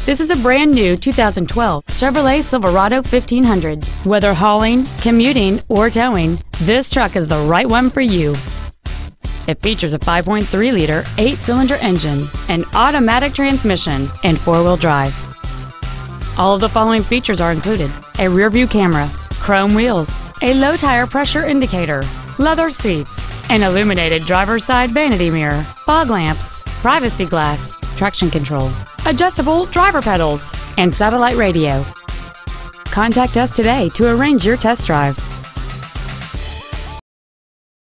This is a brand new 2012 Chevrolet Silverado 1500. Whether hauling, commuting, or towing, this truck is the right one for you. It features a 5.3-liter, 8-cylinder engine, an automatic transmission, and 4-wheel drive. All of the following features are included: a rear-view camera, chrome wheels, a low-tire pressure indicator, leather seats, an illuminated driver's side vanity mirror, fog lamps, privacy glass, traction control, adjustable driver pedals, and satellite radio. Contact us today to arrange your test drive.